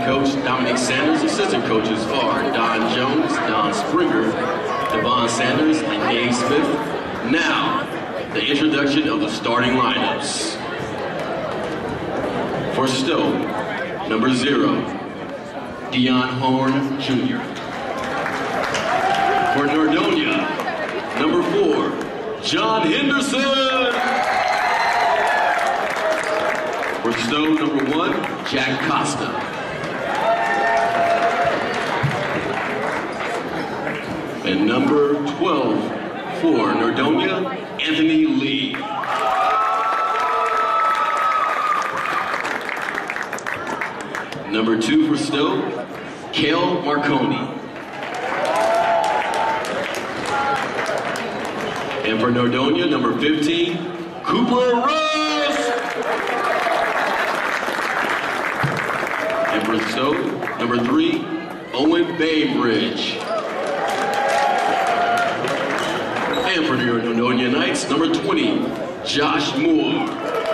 coach Dominique Sanders. Assistant coaches are Don Jones, Don Springer, Devon Sanders, and Dave Smith. Now, the introduction of the starting lineups. For Stowe, number 0, Dion Horn Jr. For Nordonia, number 4, John Henderson. For Stowe, number 1, Jack Costa. And number 12 for Nordonia, Anthony Lee. Number 2 for Stowe, Cale Marconi. And for Nordonia, number 15, Cooper Ross. And for Stowe, number 3, Owen Bainbridge. And for the Nordonia Knights, number 20, Josh Moore.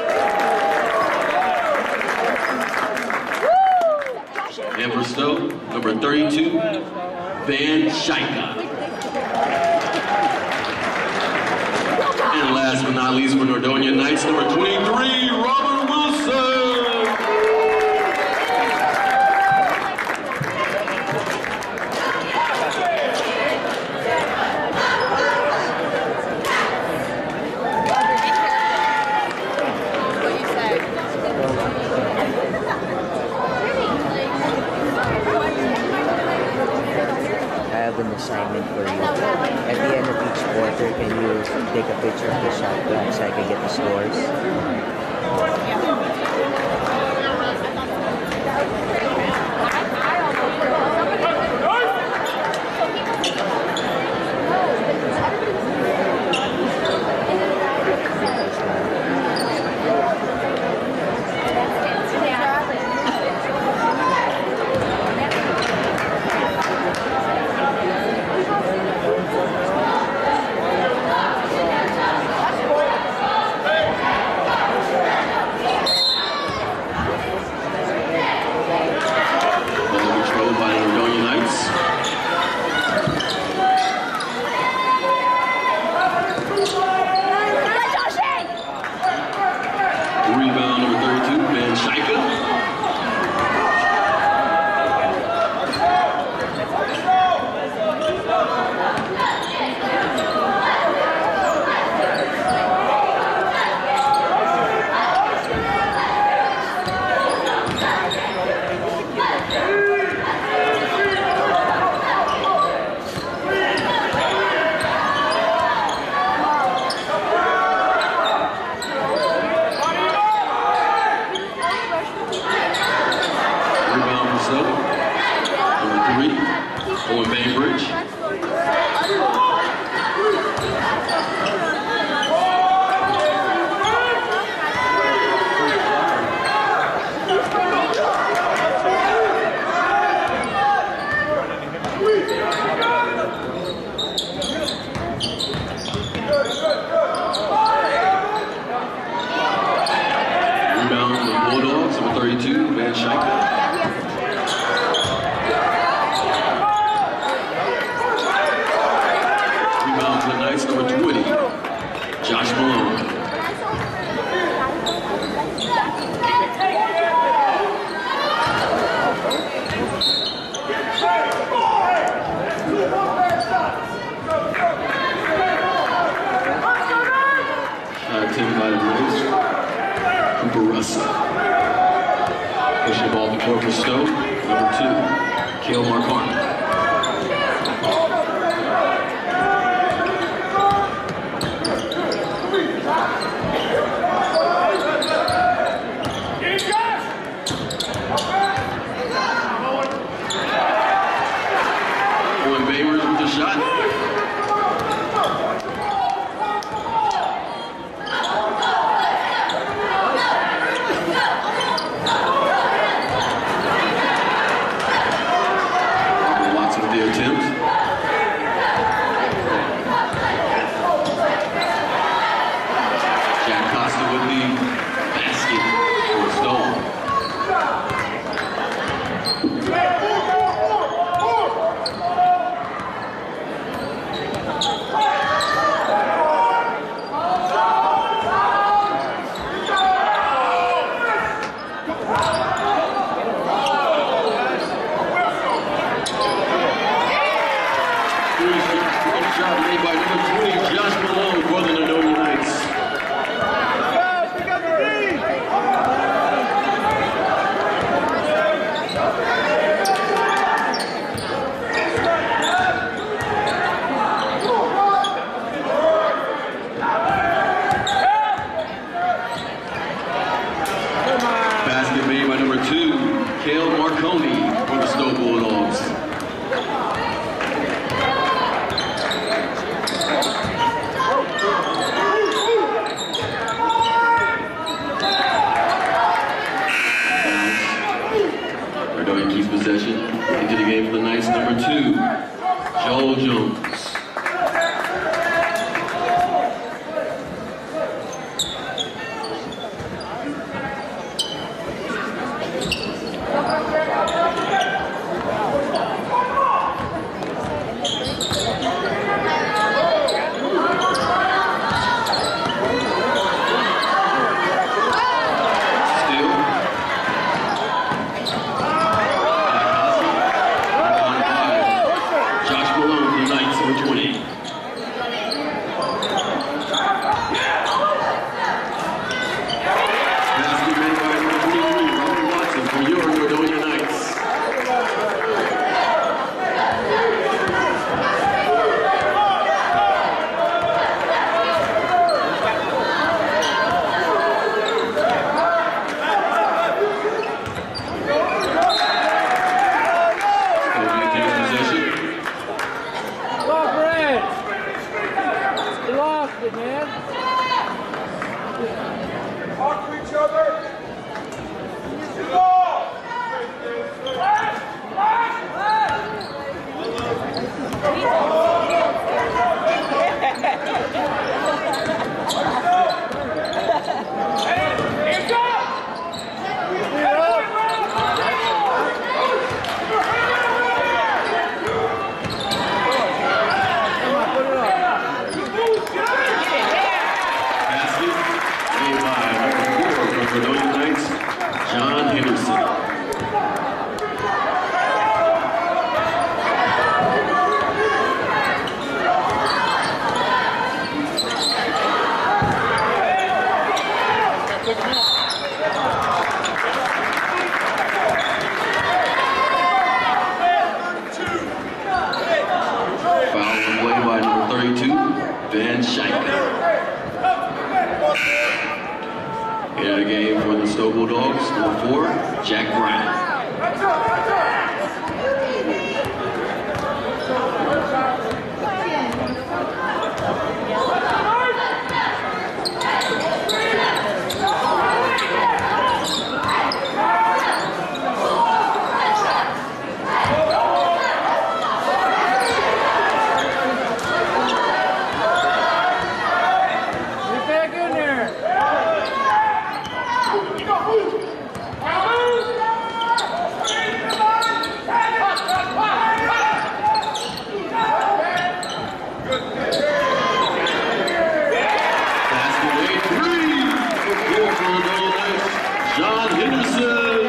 And for Stowe, number 32, Van Schaika. And last but not least for Nordonia Knights, number 23, Robert Wilson. An assignment for you. At the end of each quarter, can you take a picture of the shot clock so I can get the scores? Owen Bainbridge. Rebound for the Bulldogs, number 32, Van Schaika. Number 20, Josh Malone. Taken by the Braves, Cooper Russell. Pushing the ball to court for Stowe, number 2, Cale Marconi. Owen Bainbridge with the shot. it, man. Talk to each other. Go! Vernonia Knights, John Henderson. Foul play by number 32, Van Schaik. In the game for the Stowe Bulldogs, number 4, Jack Brown. John Henderson.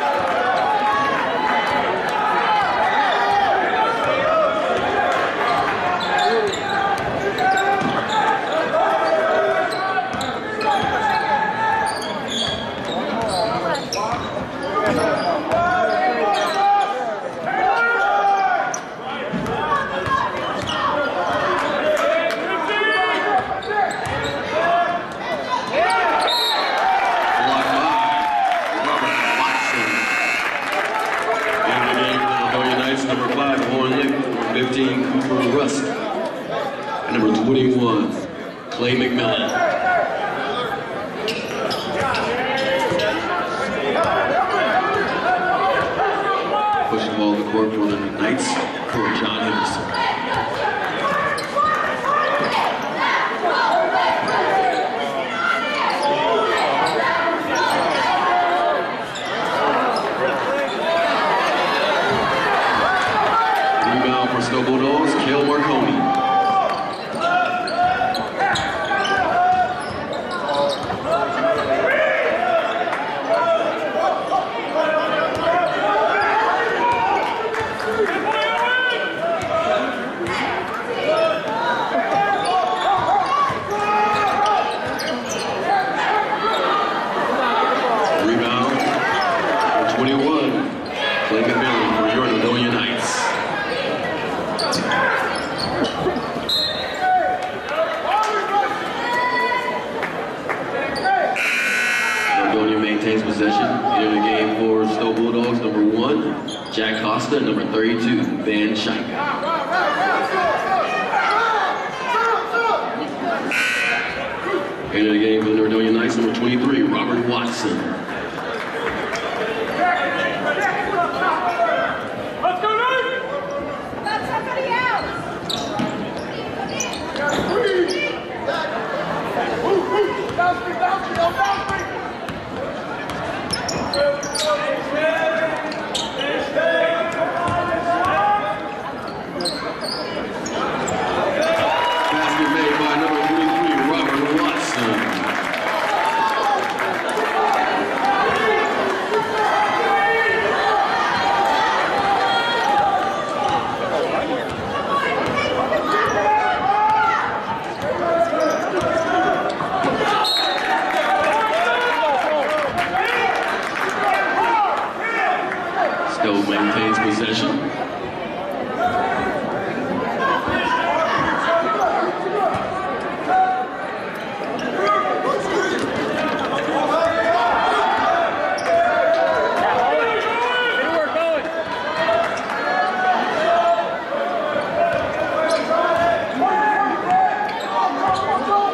Number 5, Warren Lick. Number 15, Cooper Rusk. And number 21, Clay McMillan. Pushing the ball to the court for the Knights for John Henderson. For Stowe Bulldogs, Cale Marconi. Rebound for 21, Clay McMillan for your Vernonia Knights. Vernonia maintains possession in the game for Stowe Bulldogs. Number 1, Jack Costa. Number 32, Van Schaik. In the game for the Vernonia Knights. Number 23, Robert Watson. Let's go, Nate! Let somebody else! Bounce me, bounce me, don't bounce me! Basket made by number 23, Robert Watson. Stowe maintains possession. Go!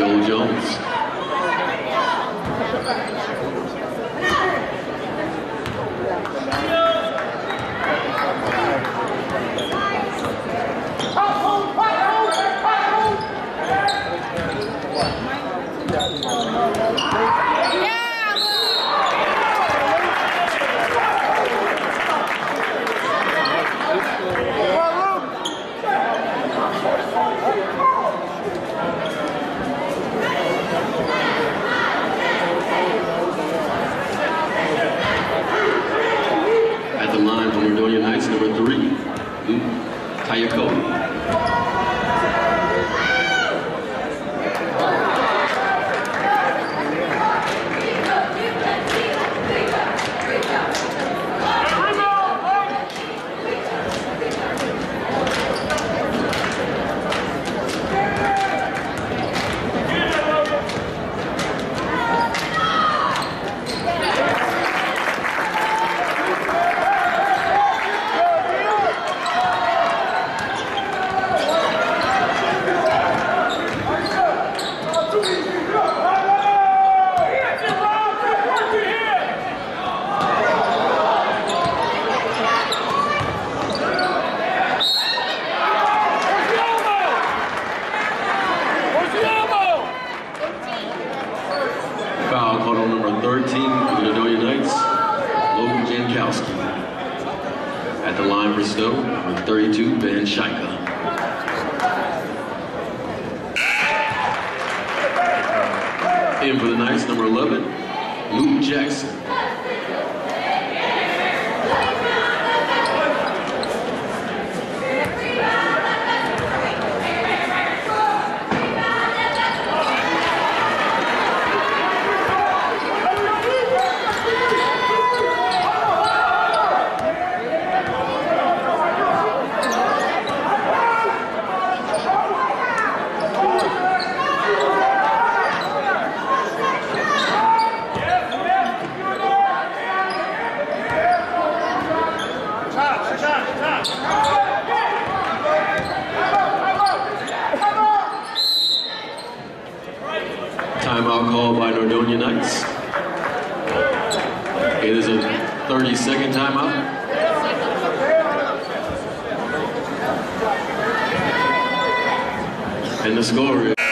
Joe Jones. At the line for Nordonia Knights, number 3, Luke Tayakobi. Foul called on number 13 for the Nordonia Knights, Logan Jankowski. At the line for Stowe, number 32, Ben Shaika. In for the Knights, number 11, Luke Jackson. Timeout called by Nordonia Knights. It is a 30-second timeout. And the score is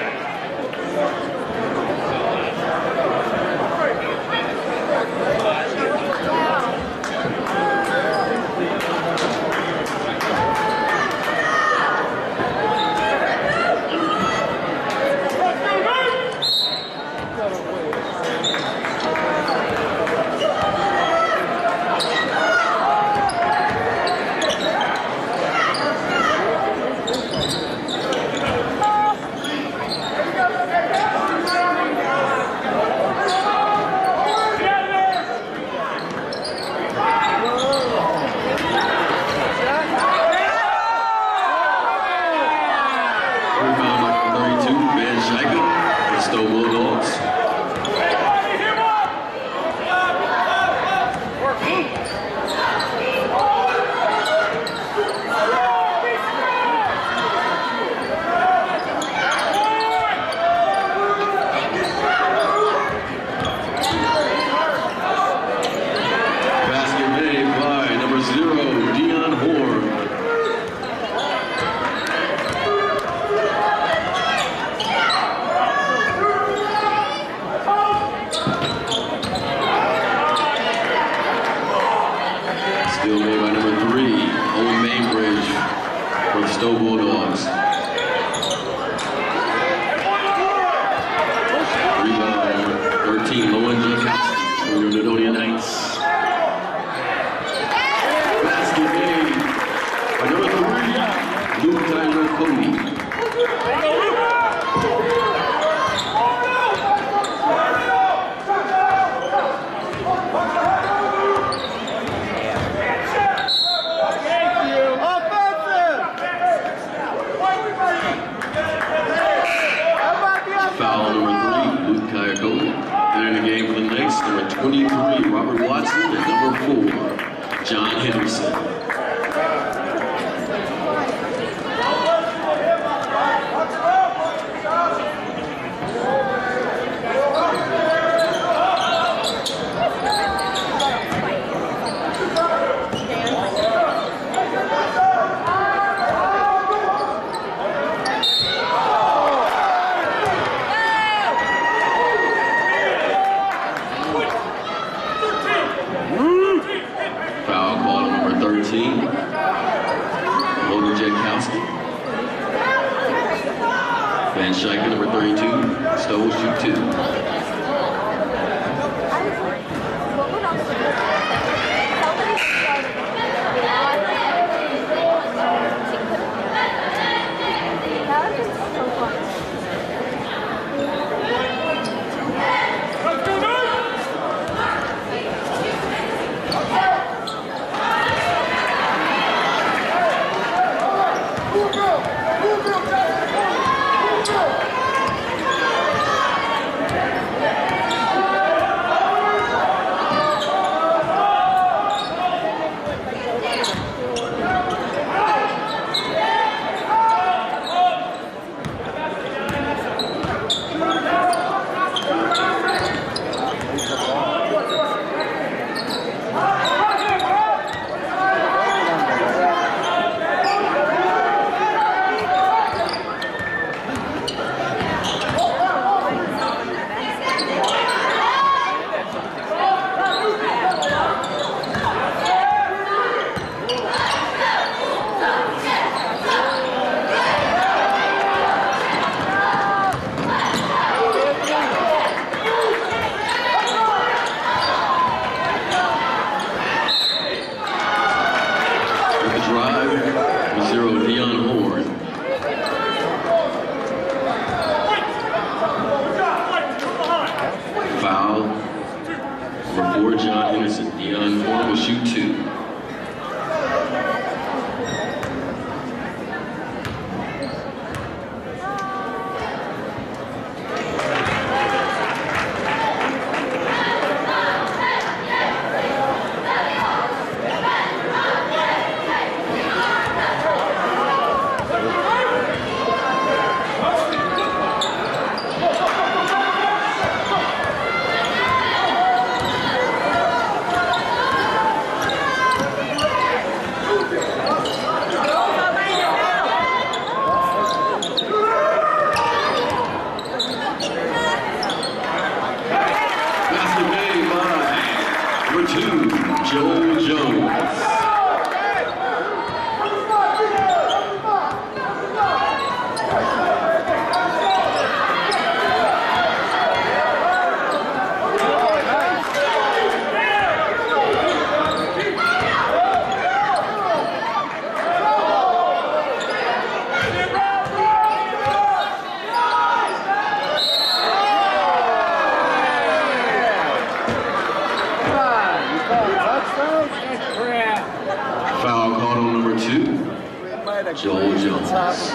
Stowe Bulldogs. Basket made by number 0, Dion Horn. Still made by number 3, Owen Mainbridge for the Stowe Bulldogs. Rebound, 13, Lowen Jankowski for the Nordonia Knights. Basket made by number 3, Luke Tayakobi. 14, Logan Jankowski. Van Schiken, number 32, Stowe will shoot 2. Foul called on number 2, Joel Jones.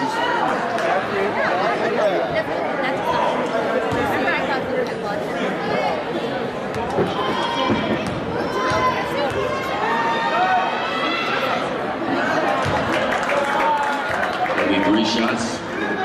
Only 3 shots.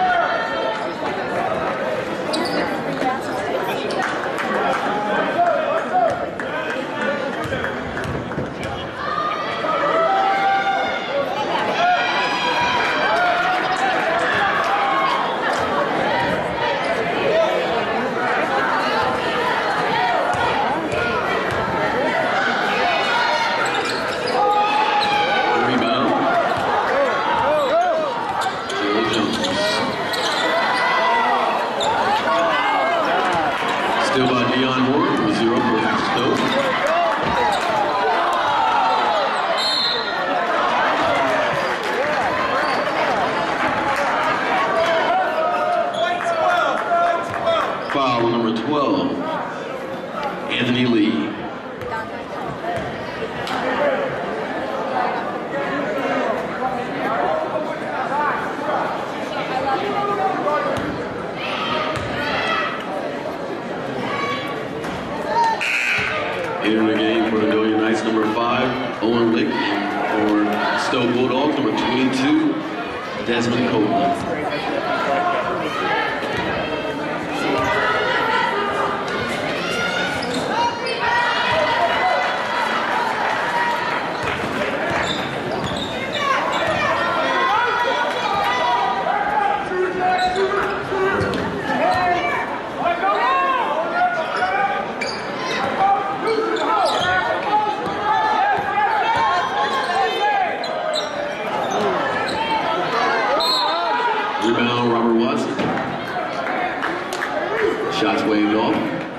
Still by Dion Horton with 0 for Stowe. Foul number 12, Anthony Lee. In the game for the Adonia Knights, number 5, Owen Lick, and for Stowe Bulldogs, number 22, Desmond Copeland. Robert Watson. Shots waved off.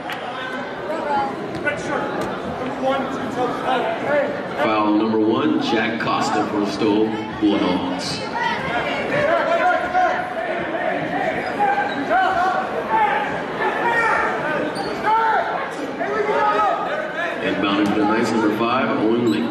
Foul number 1, Jack Costa for the Stowe Bulldogs. Inbounding for the Knights, number 5, Owen Lake.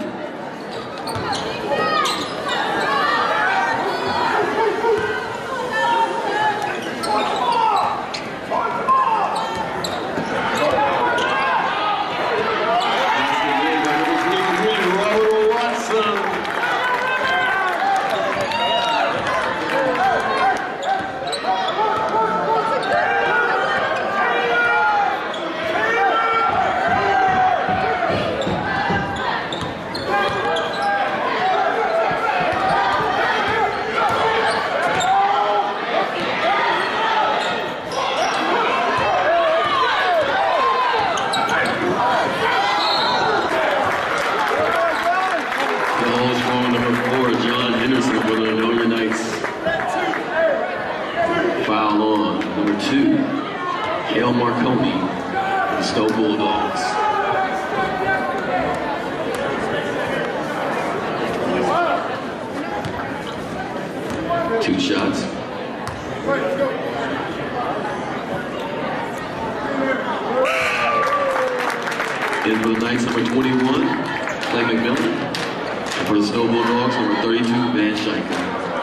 Foul on number 2, Kale Marconi, the Stowe Bulldogs. Two shots. In for the Knights, number 21, Clay McMillan. And for the Stowe Bulldogs, number 32, Van Schiker.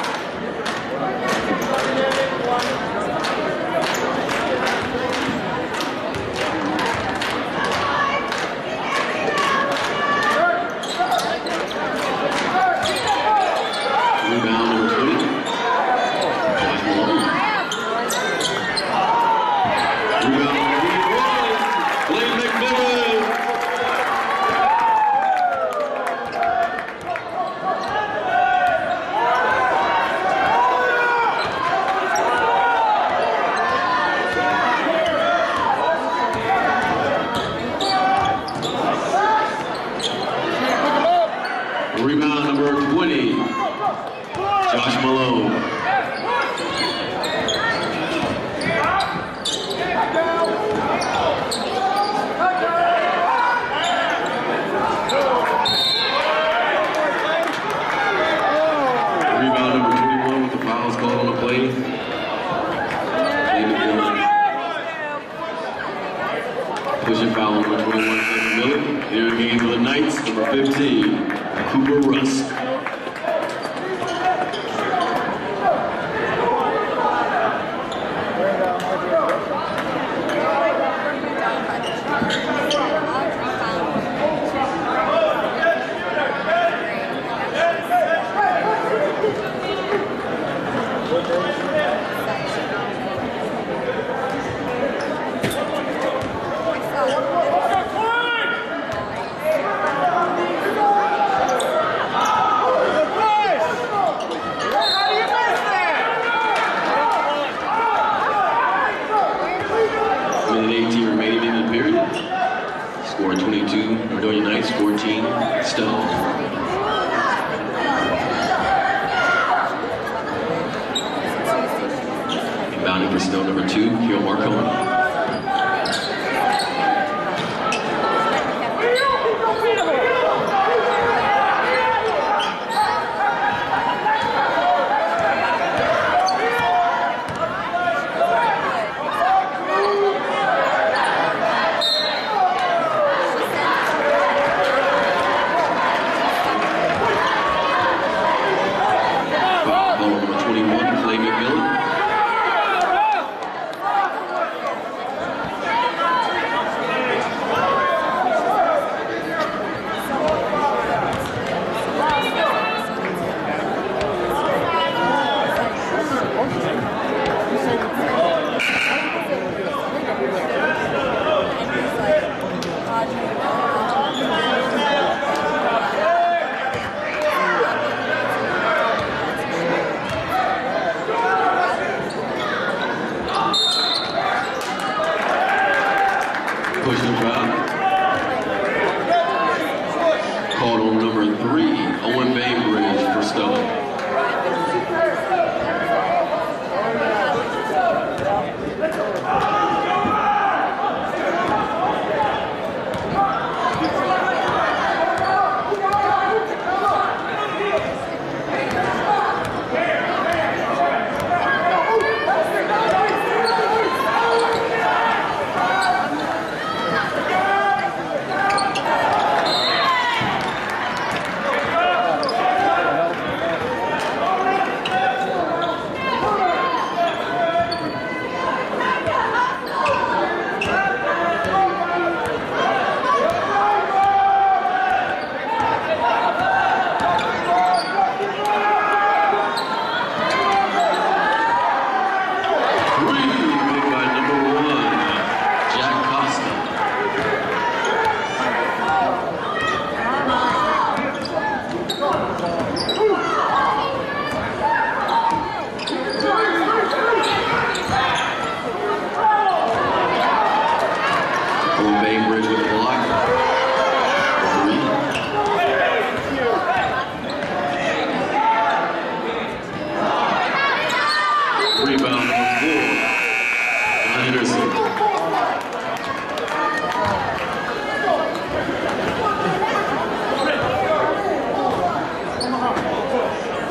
Rebound number 20, Josh Malone. Rebound number 21, Clay McMillan. Rebound number 20, Josh Malone. Rebound number 21 with the fouls called on the play. Clay McMillan. Pushing foul number 21, Clay McMillan. Here again for the Knights, number 15, Cooper Rusk. Minute 18 remaining in the period. Score 22, Nordonia Knights, 14, Stowe. Inbounding for Stowe, number 2, Kale Marconi. Clay McMillan.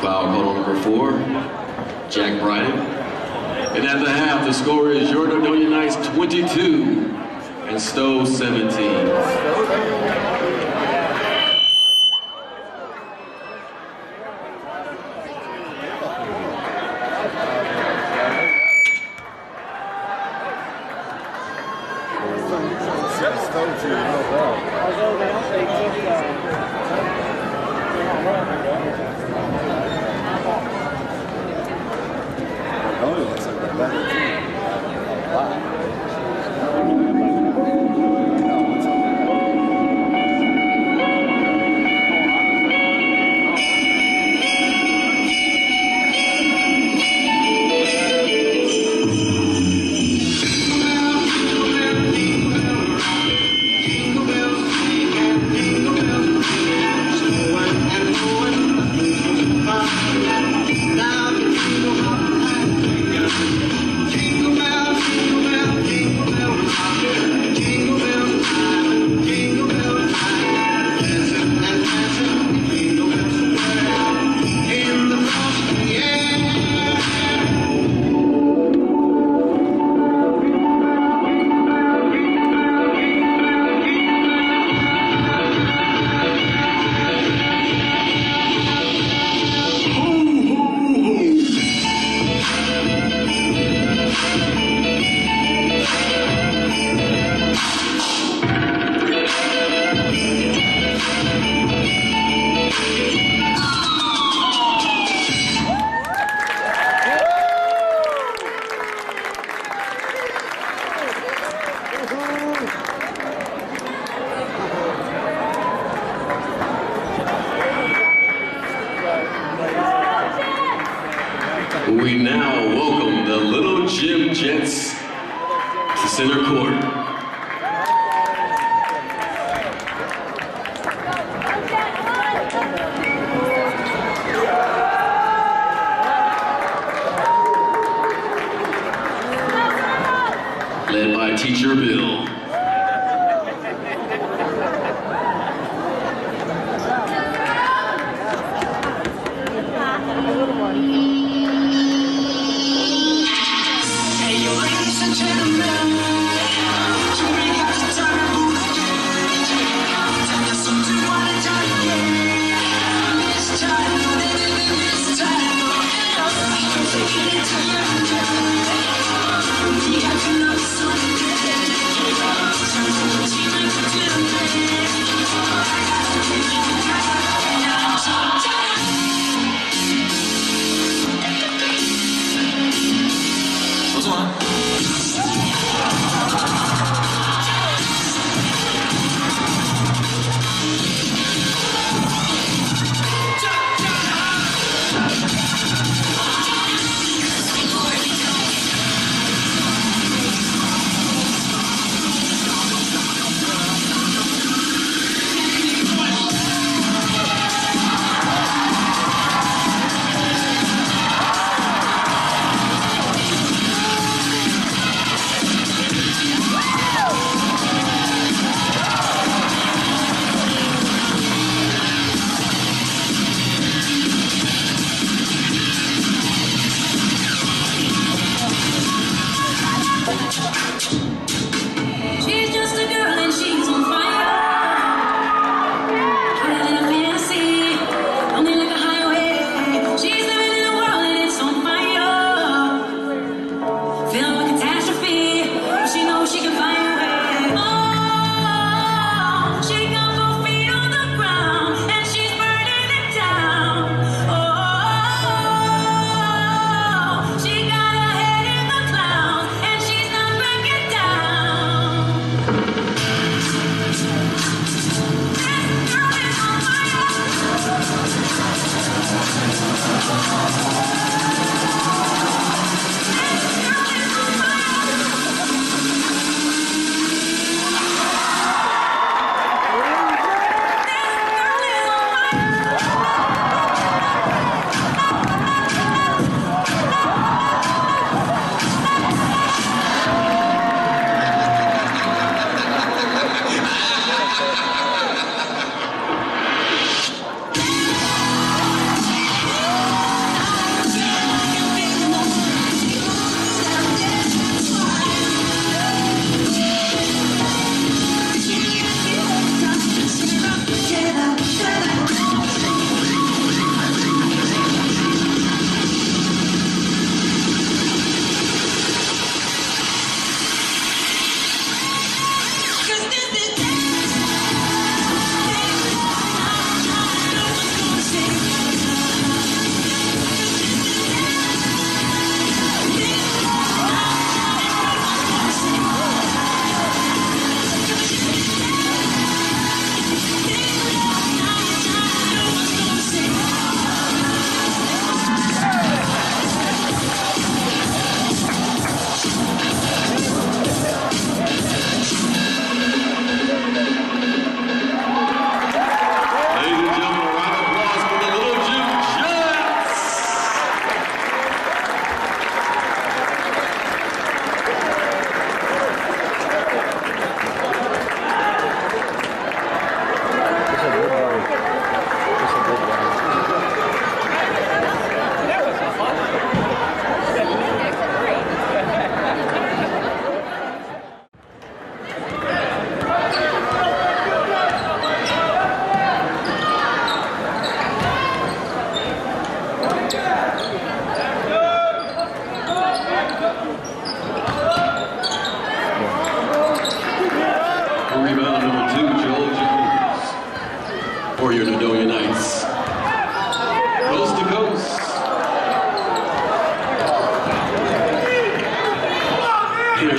Foul call on number 4, Jack Bryden. And at the half, the score is Your Nordonia Knights 22 and Stowe 17. We now welcome the Little Gym Jets to center court. Led by Teacher Bill. Yeah.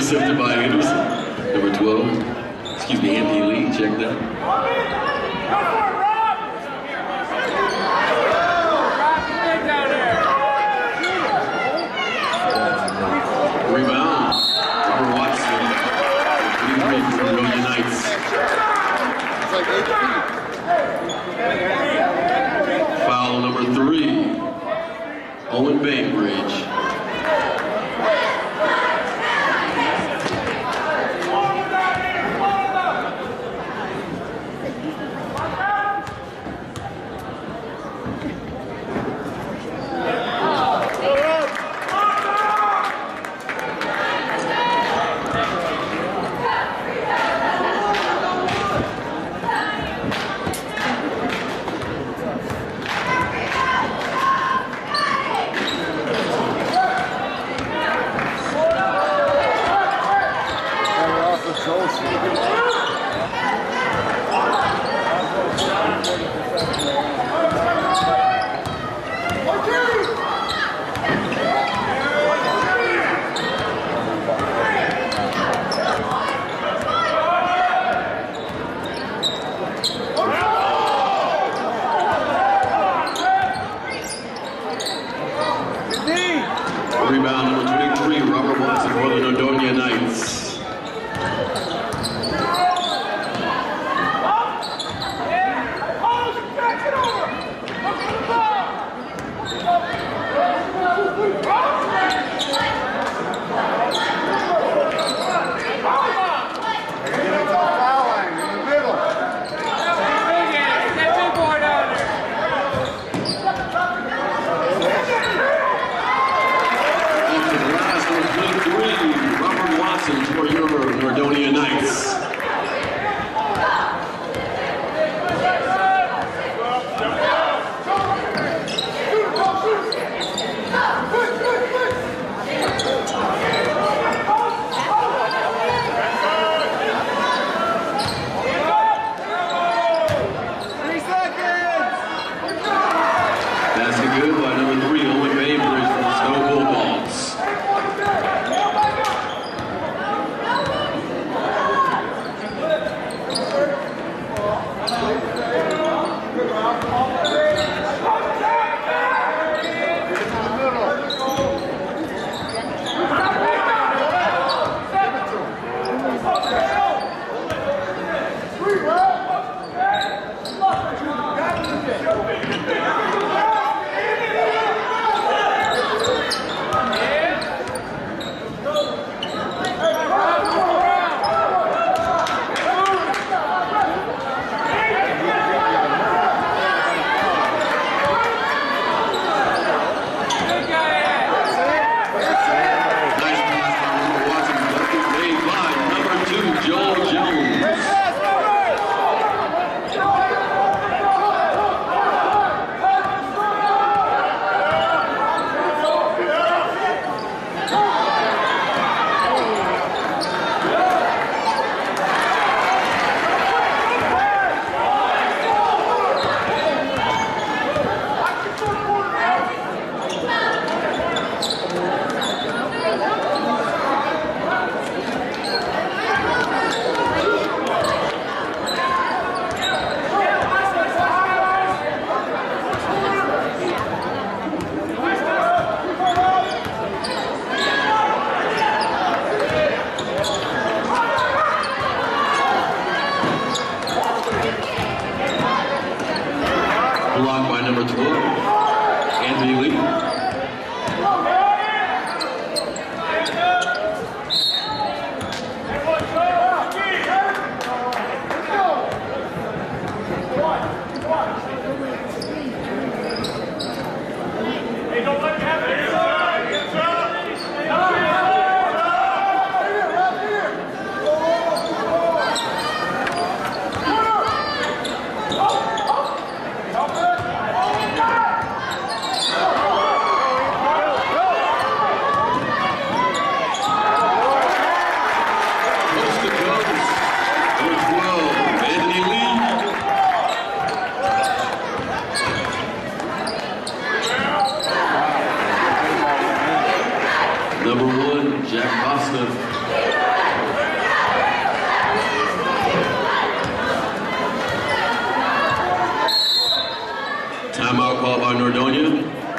Intercepted by Anderson. Number 12. Excuse me, Anthony Lee. Check that. Rebound. Robert Watson. 3-3 for the Northern Knights. It's like 8 feet. Foul number 3. Owen Bainbridge. Rebound number 23, Robert Watson for the Nordonia Knights. For your Nordonia Knights. Basket good by number 3, Owen Bainbridge from the Snow Bulldogs. Blocked by number 12, Anthony Lee. Number 1, Jack Costa.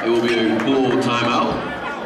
It will be a full timeout.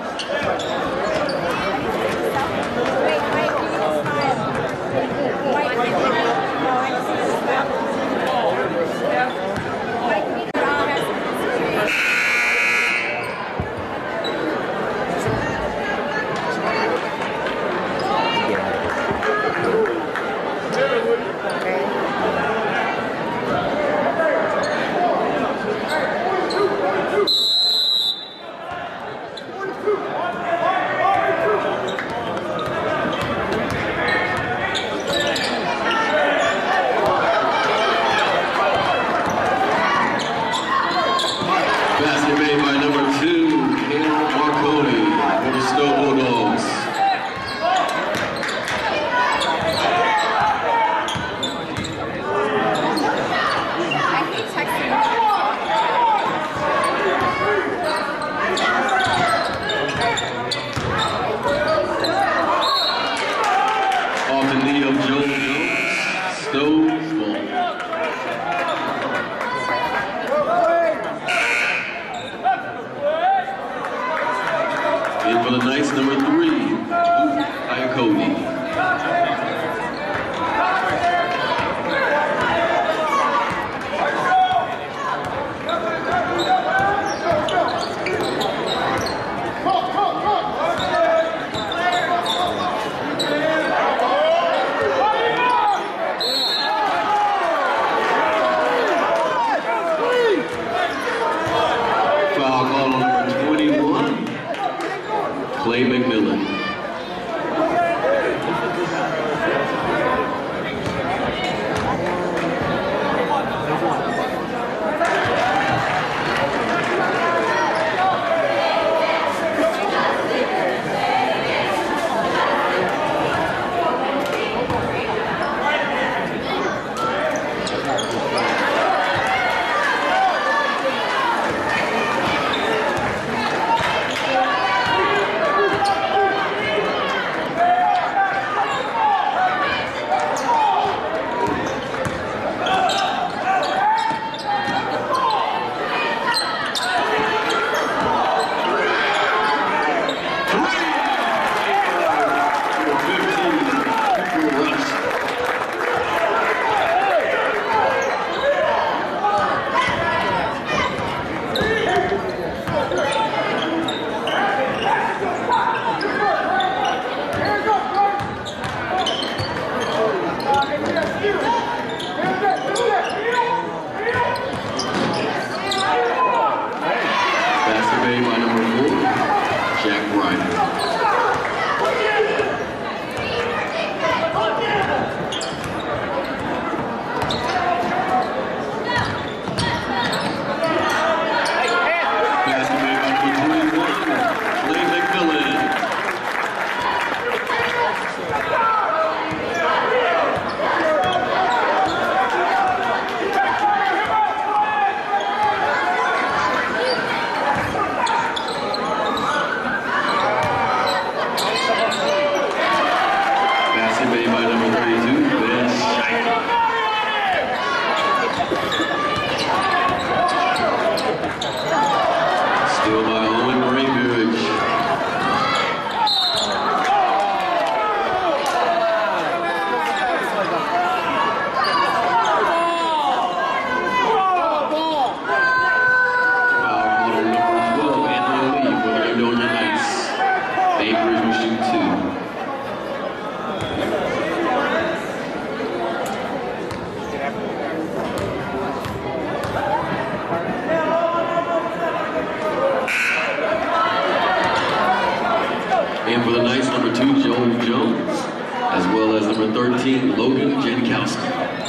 And for the Knights, number 2, Joe Jones, as well as number 13, Logan Jankowski.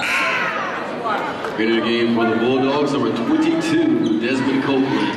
Into the game for the Bulldogs, number 22, Desmond Copeland.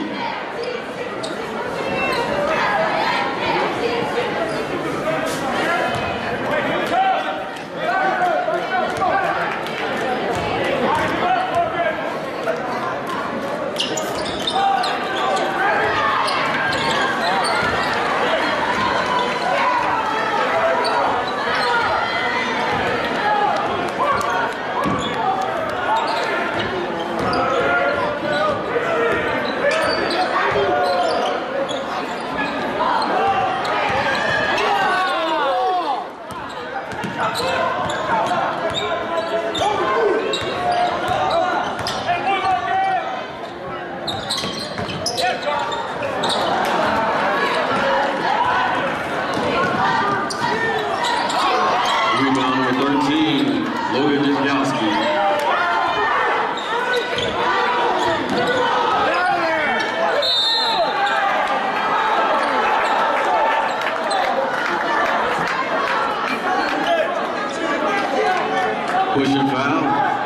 Pushing foul.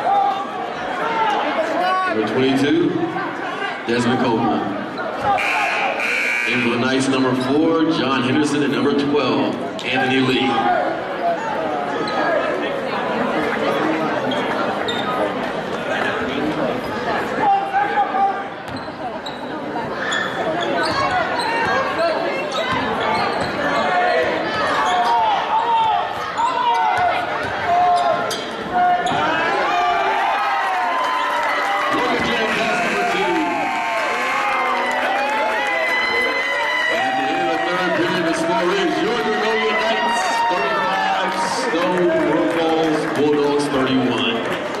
Number 22, Desmond Copeland. In for the Knights, number 4, John Henderson, and number 12, Anthony Lee. Bulldogs 31.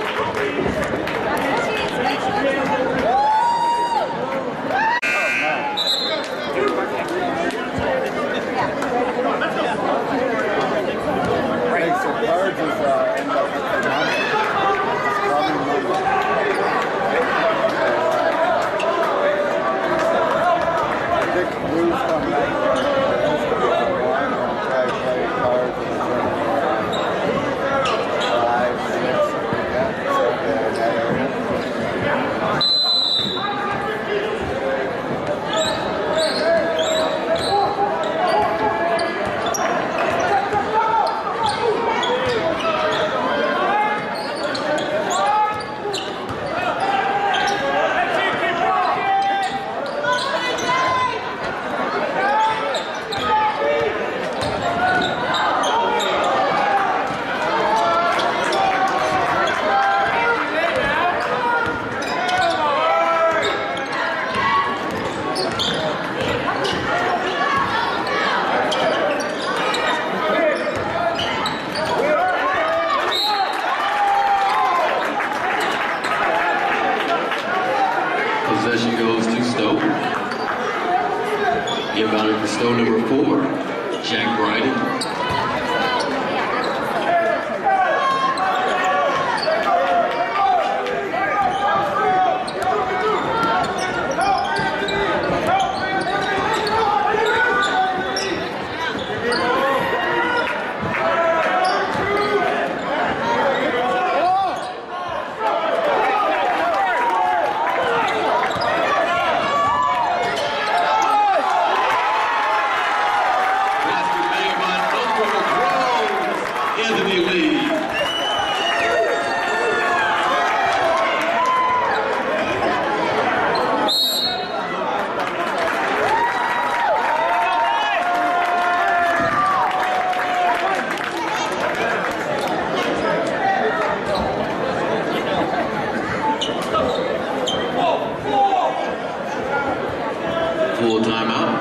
Possession goes to Stowe. Inbounding for Stowe, number 4, Jack Bryden. Full timeout.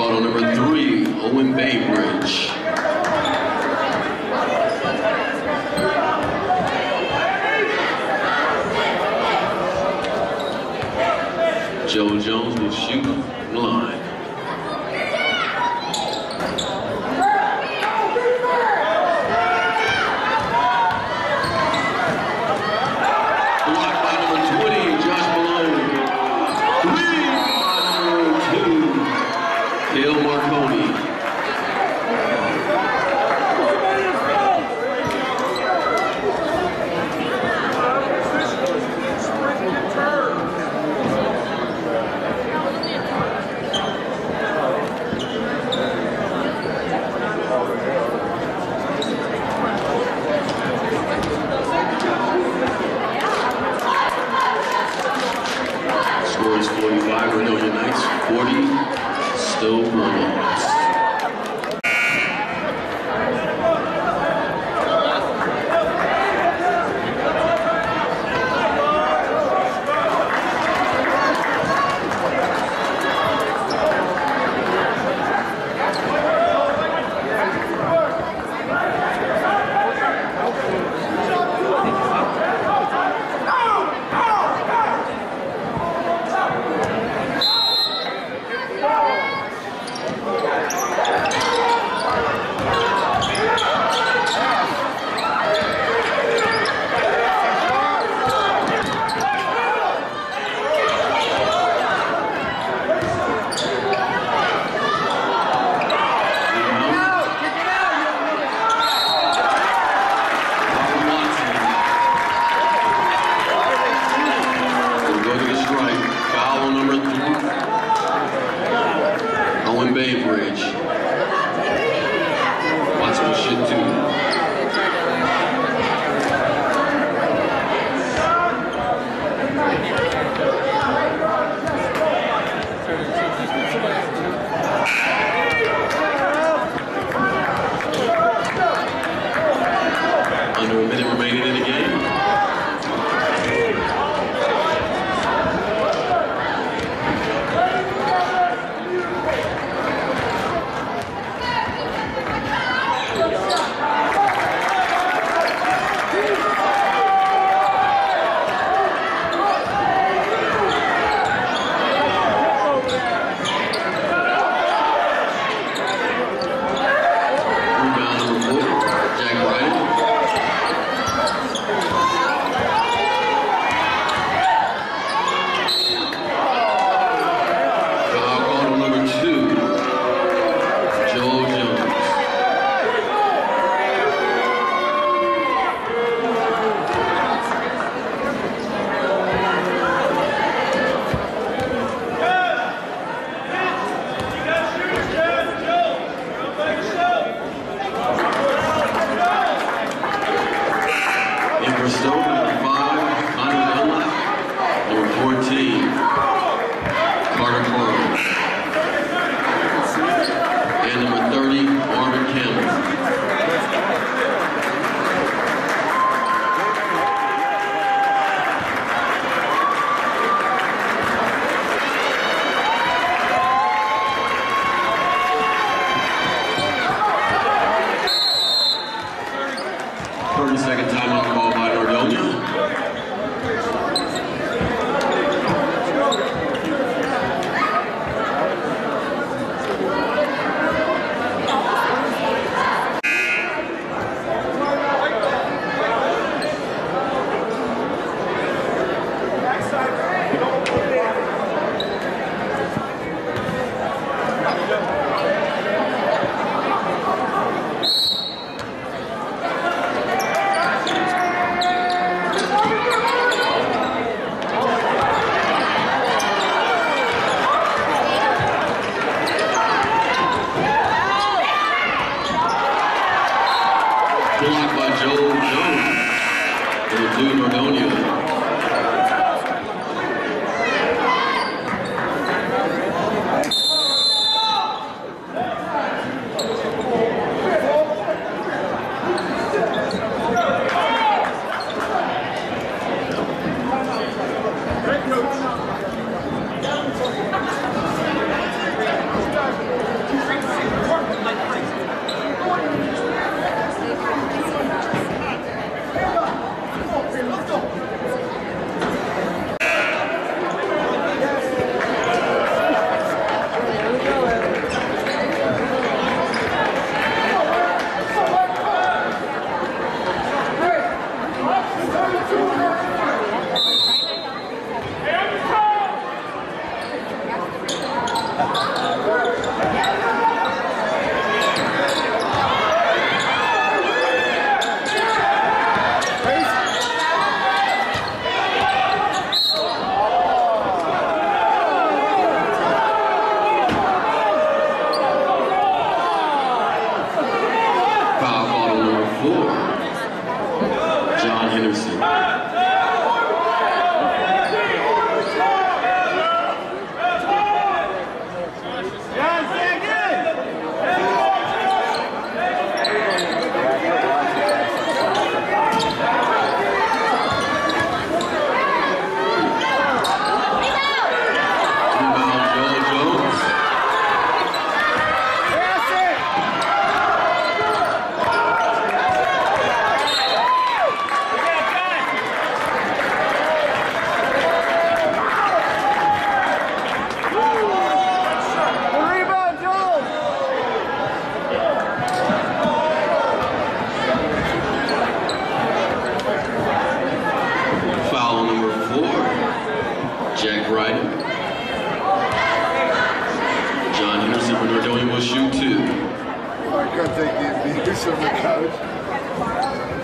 called on number 3, Owen Baybridge. Joe Jones will shoot from the line. Blocked by number 20, Josh Malone. 3 by number 2, Cale Marconi. Score is 45, Vernonia Knights 40, Stowe Bulldogs. Owen Baybridge. Watson will shoot 2. Under a minute remaining in the game. Second timeout called by Nordonia. Blocked by Joe Jones. Number 2, Nordonia. Hey, coach. 4, John Henderson. Jack Ryder. John Henderson from Nordonia will shoot 2. I can't take the abuse of the coach.